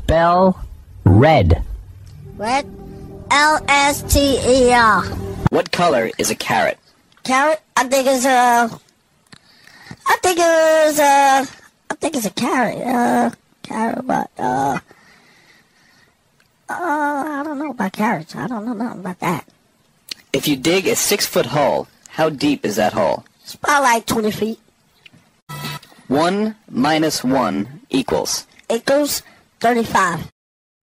Spell red. Red. L-S-T-E-R. What color is a carrot? Carrot? I think it's a carrot. Carrot, but, I don't know about carrots. I don't know nothing about that. If you dig a 6-foot hole, how deep is that hole? It's about like 20 feet. 1 minus 1 equals? Equals 35.